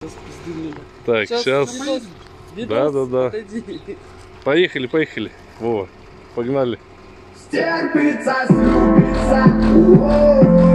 Так, сейчас. Да. Поехали, поехали. Вова, погнали. Стерпится, слюбится.